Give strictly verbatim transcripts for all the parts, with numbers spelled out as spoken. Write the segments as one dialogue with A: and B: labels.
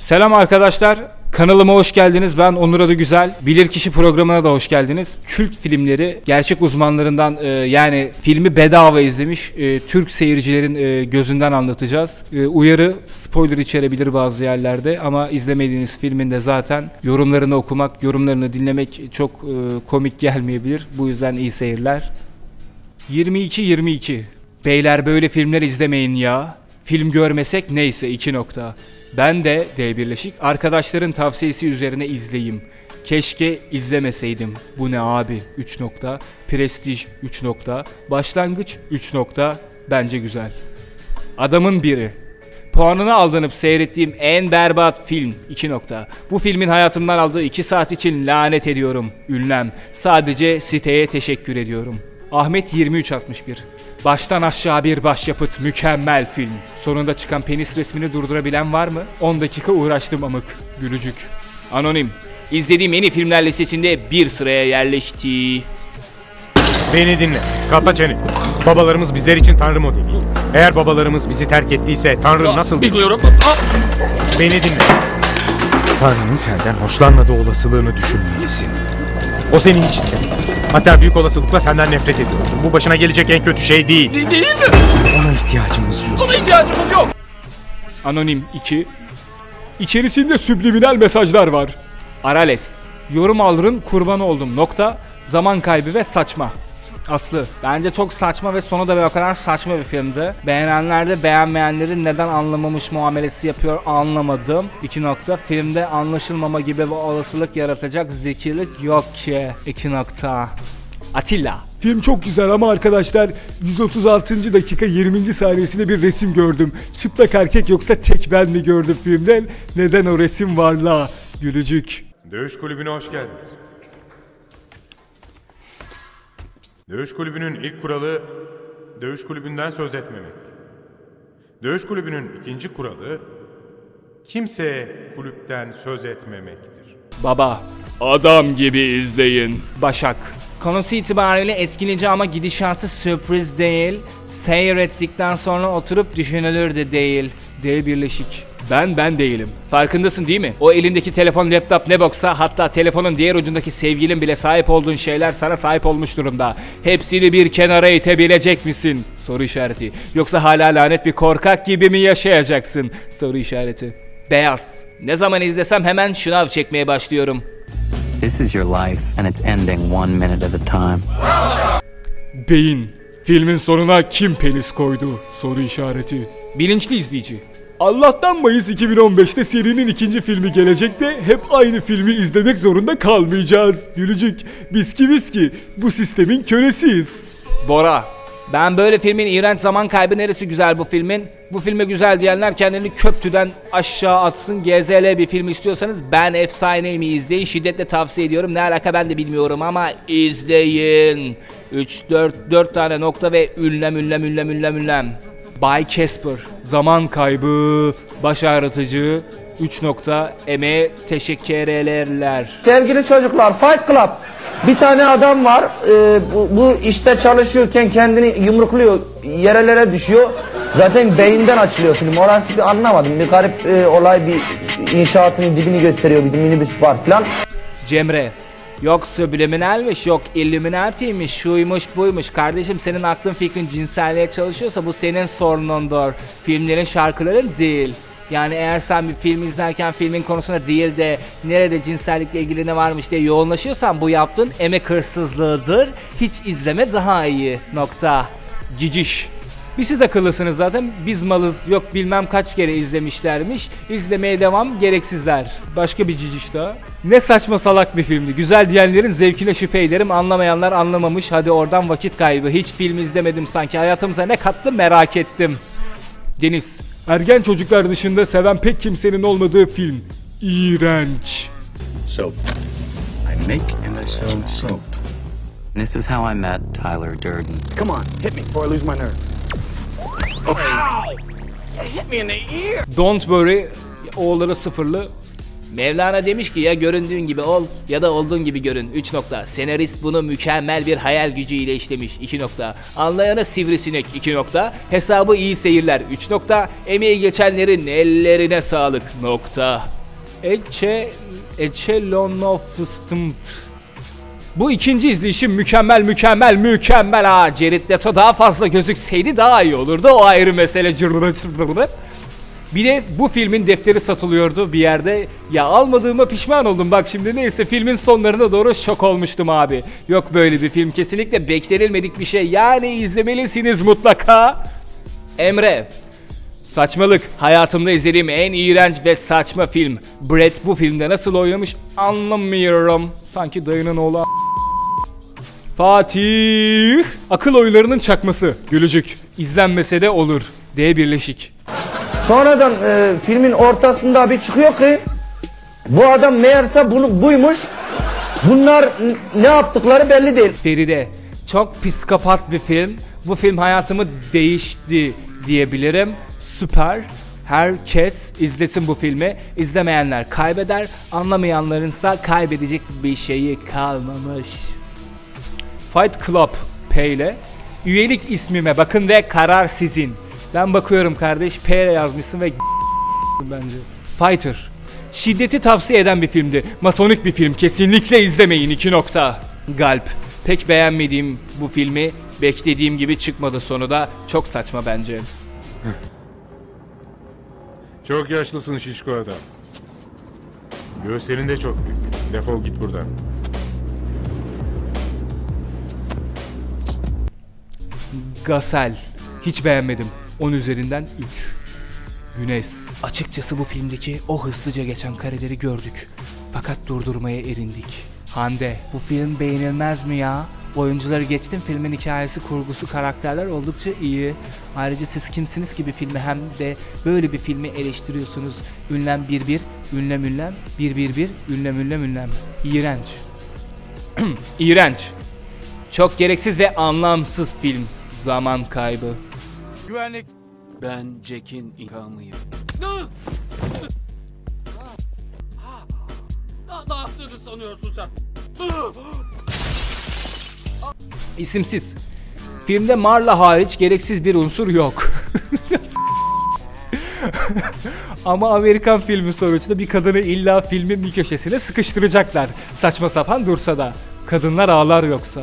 A: Selam arkadaşlar, kanalıma hoş geldiniz. Ben Onur Adıgüzel. Bilirkişi programına da hoş geldiniz. Kült filmleri gerçek uzmanlarından e, yani filmi bedava izlemiş e, Türk seyircilerin e, gözünden anlatacağız. E, uyarı, spoiler içerebilir bazı yerlerde ama izlemediğiniz filminde zaten yorumlarını okumak, yorumlarını dinlemek çok e, komik gelmeyebilir. Bu yüzden iyi seyirler. yirmi iki yirmi iki Beyler böyle filmler izlemeyin ya. Film görmesek neyse iki nokta. Ben de D birleşik arkadaşların tavsiyesi üzerine izleyeyim. Keşke izlemeseydim. Bu ne abi? üç nokta. Prestij üç nokta. Başlangıç üç nokta. Bence güzel. Adamın biri. Puanına aldanıp seyrettiğim en berbat film iki nokta. Bu filmin hayatımdan aldığı iki saat için lanet ediyorum. Ünlem. Sadece siteye teşekkür ediyorum. Ahmet yirmi üç altmış bir. Baştan aşağı bir başyapıt, mükemmel film. Sonunda çıkan penis resmini durdurabilen var mı? on dakika uğraştım amık. Gülücük. Anonim. İzlediğim yeni filmler listesinde bir sıraya yerleşti.
B: Beni dinle. Kapa çeneni. Babalarımız bizler için Tanrı modeli. Eğer babalarımız bizi terk ettiyse Tanrı
C: Aa,
B: nasıl...
C: Bilmiyorum.
B: Beni dinle. Tanrı'nın senden hoşlanmadığı olasılığını düşünmelisin. O seni hiç istemedi. Hatta büyük olasılıkla senden nefret ediyordu. Bu başına gelecek en kötü şey değil.
C: De değil mi?
B: Ona ihtiyacımız yok.
C: Ona ihtiyacımız yok.
A: Anonim iki. İçerisinde subliminal mesajlar var. Arales. Yorum alırın kurbanı oldum. Nokta. Zaman kaybı ve saçma. Aslı. Bence çok saçma ve sonu da bir o kadar saçma bir filmdi. Beğenenler de beğenmeyenlerin neden anlamamış muamelesi yapıyor anlamadım. iki nokta. Filmde anlaşılmama gibi bir olasılık yaratacak zekilik yok ki. iki nokta. Atilla.
D: Film çok güzel ama arkadaşlar yüz otuz altıncı dakika yirminci saniyesinde bir resim gördüm. Çıplak erkek yoksa tek ben mi gördüm filmden? Neden o resim var la? Gülücük.
B: Dövüş kulübüne hoş geldiniz. Dövüş kulübünün ilk kuralı dövüş kulübünden söz etmemektir. Dövüş kulübünün ikinci kuralı kimseye kulüpten söz etmemektir.
A: Baba. Adam gibi izleyin. Başak. Konusu itibariyle etkileyici ama gidişatı sürpriz değil. Seyrettikten sonra oturup düşünülür de değil. D birleşik. Ben ben değilim. Farkındasın değil mi? O elindeki telefon, laptop ne boksa, hatta telefonun diğer ucundaki sevgilin bile sahip olduğun şeyler sana sahip olmuş durumda. Hepsini bir kenara itebilecek misin? Soru işareti. Yoksa hala lanet bir korkak gibi mi yaşayacaksın? Soru işareti. Beyaz. Ne zaman izlesem hemen şınav çekmeye başlıyorum.
E: This is your life and it's ending one minute at a time.
D: Beyin. Filmin sonuna kim penis koydu? Soru işareti.
A: Bilinçli izleyici.
D: Allah'tan Mayıs iki bin on beşte serinin ikinci filmi gelecek de hep aynı filmi izlemek zorunda kalmayacağız. Gülücük. Biski biski. Bu sistemin kölesiyiz.
A: Bora. Ben böyle filmin iğrenç zaman kaybı neresi güzel bu filmin? Bu filme güzel diyenler kendini köprüden aşağı atsın. G Z L bir film istiyorsanız Ben Efsaneyim'i izleyin. Şiddetle tavsiye ediyorum. Ne alaka ben de bilmiyorum ama izleyin. üç dört dört tane nokta ve ünlem ünlem ünlem ünlem ünlem. Bay Casper. Zaman kaybı, baş ağrıtıcı, üç nokta, emeğe teşekkürler.
F: Sevgili çocuklar, Fight Club. Bir tane adam var, e, bu, bu işte çalışıyorken kendini yumrukluyor, yerelere düşüyor. Zaten beyinden açılıyor film. Orası bir anlamadım. Bir garip e, olay, bir inşaatın dibini gösteriyor, bir minibüs var filan.
A: Cemre. Yok subliminalmiş, yok illuminatiymiş, şuymuş buymuş. Kardeşim senin aklın fikrin cinselliğe çalışıyorsa bu senin sorunundur. Filmlerin, şarkıların değil. Yani eğer sen bir film izlerken filmin konusuna değil de nerede cinsellikle ilgili ne varmış diye yoğunlaşıyorsan bu yaptığın emek hırsızlığıdır. Hiç izleme daha iyi. Nokta. Ciciş. Bir siz akıllısınız zaten, biz malız, yok bilmem kaç kere izlemişlermiş. İzlemeye devam, gereksizler. Başka bir ciciş daha. Ne saçma salak bir filmdi. Güzel diyenlerin zevkine şüphe ederim. Anlamayanlar anlamamış. Hadi oradan vakit kaybı. Hiç film izlemedim sanki. Hayatımıza ne kattı merak ettim. Deniz.
D: Ergen çocuklar dışında seven pek kimsenin olmadığı film. İğrenç.
G: Soap. I make and I sell soap.
E: This is how I met Tyler Durden.
G: Come on, hit me before I lose my nerve. Ow! Hit me in the ear.
A: Don't worry. Oğulları sıfırlı. Mevlana demiş ki ya göründüğün gibi ol ya da olduğun gibi görün. üç nokta. Senarist bunu mükemmel bir hayal gücüyle işlemiş. iki nokta. Anlayana sivrisinek. iki nokta. Hesabı iyi seyirler. üç nokta. Emeği geçenlerin ellerine sağlık. Nokta. Elçe Elçelonofstımt. Bu ikinci izleyişim mükemmel mükemmel mükemmel ha. Jared Leto daha fazla gözükseydi daha iyi olurdu. O ayrı mesele. Bir de bu filmin defteri satılıyordu bir yerde. Ya almadığıma pişman oldum. Bak şimdi neyse, filmin sonlarına doğru şok olmuştum abi. Yok böyle bir film, kesinlikle beklenilmedik bir şey. Yani izlemelisiniz mutlaka. Emre. Saçmalık. Hayatımda izlediğim en iğrenç ve saçma film. Brett bu filmde nasıl oynamış anlamıyorum. Sanki dayının oğlu. Fatih. Akıl oyunlarının çakması. Gülücük. İzlenmese de olur. D birleşik.
F: Sonradan e, filmin ortasında bir çıkıyor ki bu adam meğerse bunu buymuş. Bunlar ne yaptıkları belli değil.
A: Feride. Çok psikopat bir film. Bu film hayatımı değişti diyebilirim. Süper. Herkes izlesin bu filmi. İzlemeyenler kaybeder. Anlamayanlarınsa kaybedecek bir şeyi kalmamış. Fight Club P ile. Üyelik ismime bakın ve karar sizin. Ben bakıyorum kardeş, P ile yazmışsın ve bence. Fighter. Şiddeti tavsiye eden bir filmdi. Masonik bir film. Kesinlikle izlemeyin. iki nokta. Galp. Pek beğenmediğim bu filmi beklediğim gibi çıkmadı sonu da. Çok saçma bence.
B: Çok yaşlısın şişko adam. Göğüslerin de çok büyük. Defol git buradan.
A: Gasel. Hiç beğenmedim. on üzerinden üç. Güneş. Açıkçası bu filmdeki o hızlıca geçen kareleri gördük. Fakat durdurmaya erindik. Hande. Bu film beğenilmez mi ya? Oyuncuları geçtim, filmin hikayesi, kurgusu, karakterler oldukça iyi. Ayrıca siz kimsiniz ki bir filmi hem de böyle bir filmi eleştiriyorsunuz. Ünlem bir bir, ünlem ünlem, bir bir bir, ünlem ünlem ünlem. İğrenç. İğrenç. Çok gereksiz ve anlamsız film. Zaman kaybı.
C: Güvenlik. Ben Jack'in intikamıyım. Ne yaptığını sanıyorsun sen?
A: İsimsiz. Filmde Marla hariç gereksiz bir unsur yok. Ama Amerikan filmi sonuçta bir kadını illa filmin bir köşesine sıkıştıracaklar. Saçma sapan dursa da. Kadınlar ağlar yoksa.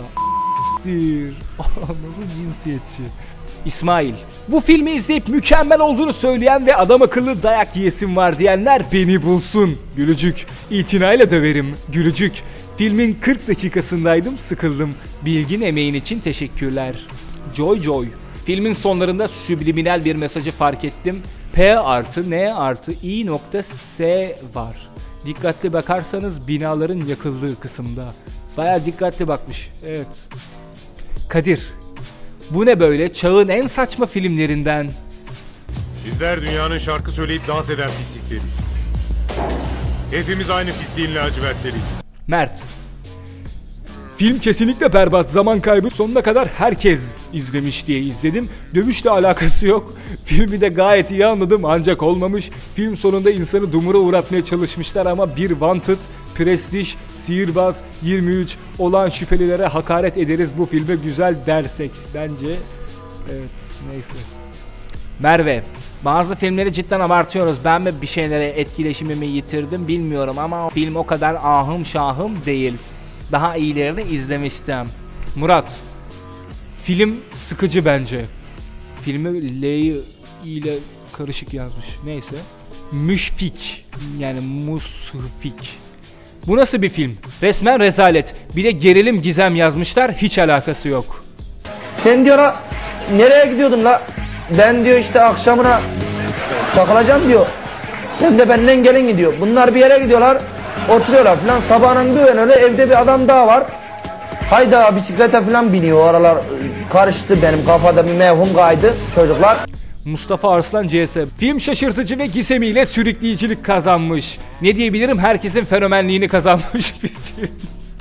A: Nasıl cinsiyetçi. İsmail. Bu filmi izleyip mükemmel olduğunu söyleyen ve adam akıllı dayak yiyesim var diyenler beni bulsun. Gülücük. İtinayla döverim. Gülücük. Filmin kırk dakikasındaydım, sıkıldım. Bilgin emeğin için teşekkürler. Joy Joy. Filmin sonlarında subliminal bir mesajı fark ettim. P artı N artı I nokta S var. Dikkatli bakarsanız binaların yakıldığı kısımda. Baya dikkatli bakmış. Evet. Kadir. Bu ne böyle? Çağın en saçma filmlerinden.
B: Bizler dünyanın şarkı söyleyip dans eden pislikleriyiz. Hepimiz aynı pisliğin lacivertleriyiz.
A: Mert.
D: Film kesinlikle berbat, zaman kaybı. Sonuna kadar herkes izlemiş diye izledim. Dövüşle alakası yok. Filmi de gayet iyi anladım ancak olmamış. Film sonunda insanı dumura uğratmaya çalışmışlar ama bir Wanted, Prestige, Sihirbaz, yirmi üç olan şüphelilere hakaret ederiz bu filme güzel dersek. Bence evet, neyse.
A: Merve. Bazı filmleri cidden abartıyoruz. Ben mi bir şeylere etkileşimimi yitirdim bilmiyorum ama film o kadar ahım şahım değil. Daha iyilerini izlemiştim. Murat. Film sıkıcı bence. Filmi L ile karışık yazmış. Neyse. Müşfik. Yani musfik. Bu nasıl bir film? Resmen rezalet. Bir de gerilim gizem yazmışlar. Hiç alakası yok.
F: Sen diyor ha, nereye gidiyordun la? Ben diyor işte akşamına takılacağım diyor. Sen de benden gelin gidiyor. Bunlar bir yere gidiyorlar. Oturuyorlar falan. Sabahın bir öyle evde bir adam daha var. Hayda bisiklete falan biniyor. O aralar karıştı benim kafada, bir mevhum kaydı çocuklar.
A: Mustafa Arslan C S. Film şaşırtıcı ve gizemiyle sürükleyicilik kazanmış. Ne diyebilirim? Herkesin fenomenliğini kazanmış bir film.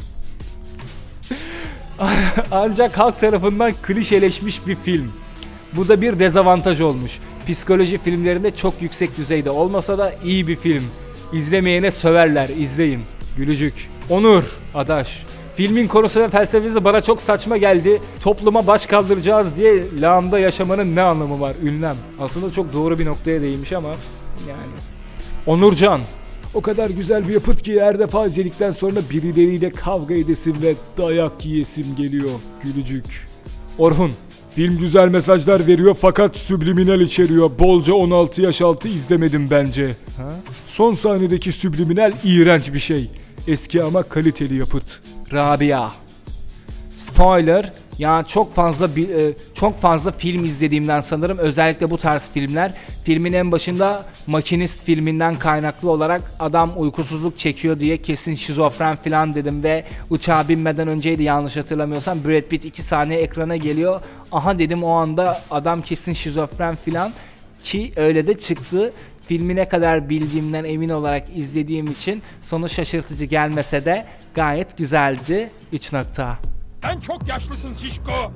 A: Ancak halk tarafından klişeleşmiş bir film. Bu da bir dezavantaj olmuş. Psikoloji filmlerinde çok yüksek düzeyde olmasa da iyi bir film. İzlemeyene söverler, izleyin. Gülücük. Onur Adaş. Filmin konusu ve felsefesi bana çok saçma geldi. Topluma baş kaldıracağız diye lağımda yaşamanın ne anlamı var? Ünlem. Aslında çok doğru bir noktaya değinmiş ama yani. Onurcan.
D: O kadar güzel bir yapıt ki her defa izledikten sonra birileriyle kavga edesim ve dayak yiyesim geliyor. Gülücük. Orhun. Film güzel mesajlar veriyor fakat subliminal içeriyor. Bolca on altı yaş altı izlemedim bence. Ha? Son sahnedeki subliminal iğrenç bir şey. Eski ama kaliteli yapıt.
A: Rabia. Spoiler. Yani çok fazla bir, e, çok fazla film izlediğimden sanırım, özellikle bu tarz filmler. Filmin en başında Makinist filminden kaynaklı olarak adam uykusuzluk çekiyor diye kesin şizofren falan dedim ve uçağa binmeden önceydi yanlış hatırlamıyorsam. Brad Pitt iki saniye ekrana geliyor. Aha dedim o anda adam kesin şizofren falan, ki öyle de çıktı. Filmi ne kadar bildiğimden emin olarak izlediğim için sonu şaşırtıcı gelmese de gayet güzeldi. üç nokta.
B: Sen çok yaşlısın Şişko.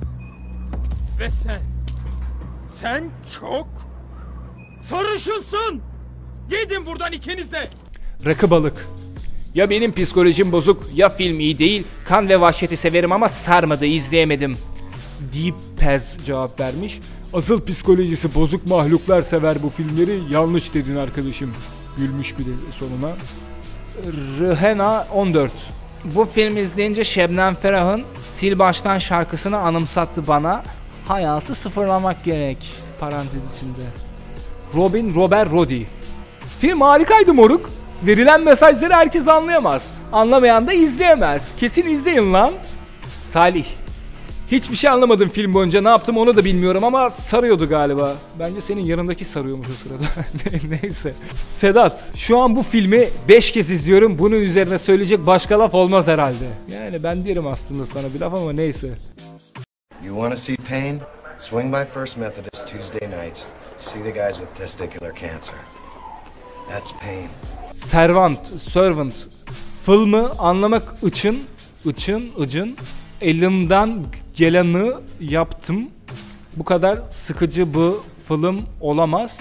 B: Ve sen, sen çok sarışınsın. Gidin buradan ikiniz de.
A: Rakı balık. Ya benim psikolojim bozuk ya film iyi değil. Kan ve vahşeti severim ama sarmadı, izleyemedim.
D: Deep Pez cevap vermiş. Asıl psikolojisi bozuk mahluklar sever bu filmleri. Yanlış dedin arkadaşım. Gülmüş bir de sonuna.
A: Rıhena on dört. Bu film izleyince Şebnem Ferah'ın Sil Baştan şarkısını anımsattı bana. Hayatı sıfırlamak gerek. Parantez içinde. Robin Robert Roddy. Film harikaydı moruk. Verilen mesajları herkes anlayamaz. Anlamayan da izleyemez. Kesin izleyin lan. Salih. Hiçbir şey anlamadım film boyunca, ne yaptım onu da bilmiyorum ama sarıyordu galiba. Bence senin yanındaki sarıyormuş o sırada. Neyse. Sedat, şu an bu filmi beş kez izliyorum. Bunun üzerine söyleyecek başka laf olmaz herhalde. Yani ben derim aslında sana bir laf ama neyse.
H: You want to see pain? Swing by First Methodist Tuesday nights. See the guys with testicular cancer. That's pain.
A: Servant, servant. Filmi anlamak için, için, için elimden geleni yaptım. Bu kadar sıkıcı bu film olamaz.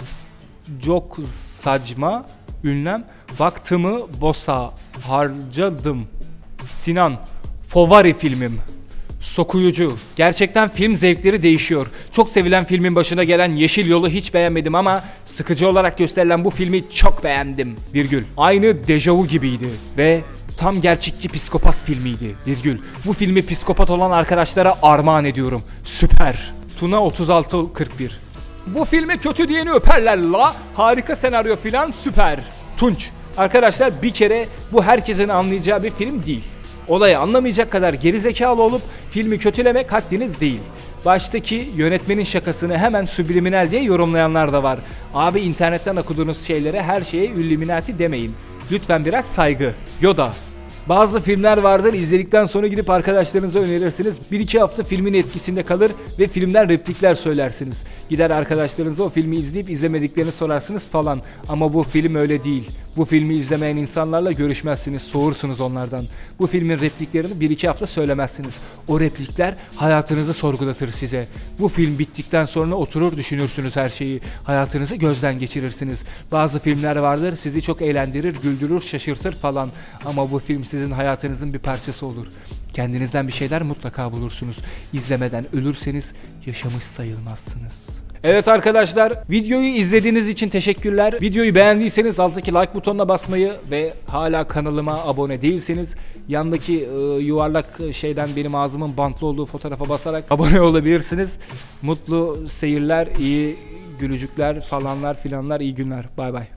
A: Çok saçma ünlem. Vaktimi boşa harcadım. Sinan, favori filmim. Sokuyucu. Gerçekten film zevkleri değişiyor. Çok sevilen filmin başına gelen Yeşil Yol'u hiç beğenmedim ama sıkıcı olarak gösterilen bu filmi çok beğendim. Virgül. Aynı dejavu gibiydi ve tam gerçekçi psikopat filmiydi. Virgül. Bu filmi psikopat olan arkadaşlara armağan ediyorum. Süper. Tuna otuz altı kırk bir. Bu filme kötü diyeni öperler la. Harika senaryo filan, süper. Tunç. Arkadaşlar bir kere bu herkesin anlayacağı bir film değil. Olayı anlamayacak kadar gerizekalı olup filmi kötülemek haddiniz değil. Baştaki yönetmenin şakasını hemen subliminal diye yorumlayanlar da var. Abi internetten okuduğunuz şeylere her şeye Illuminati demeyin. Lütfen biraz saygı. Yoda. Bazı filmler vardır, izledikten sonra gidip arkadaşlarınıza önerirsiniz. Bir iki hafta filmin etkisinde kalır ve filmden replikler söylersiniz. Gider arkadaşlarınıza o filmi izleyip izlemediklerini sorarsınız falan. Ama bu film öyle değil. Bu filmi izlemeyen insanlarla görüşmezsiniz, soğursunuz onlardan. Bu filmin repliklerini bir iki hafta söylemezsiniz. O replikler hayatınızı sorgulatır size. Bu film bittikten sonra oturur düşünürsünüz her şeyi. Hayatınızı gözden geçirirsiniz. Bazı filmler vardır, sizi çok eğlendirir, güldürür, şaşırtır falan. Ama bu film sizin hayatınızın bir parçası olur. Kendinizden bir şeyler mutlaka bulursunuz. İzlemeden ölürseniz yaşamış sayılmazsınız. Evet arkadaşlar, videoyu izlediğiniz için teşekkürler. Videoyu beğendiyseniz alttaki like butonuna basmayı ve hala kanalıma abone değilseniz yandaki e, yuvarlak şeyden benim ağzımın bantlı olduğu fotoğrafa basarak abone olabilirsiniz. Mutlu seyirler, iyi gülücükler falanlar filanlar, iyi günler. Bay bay.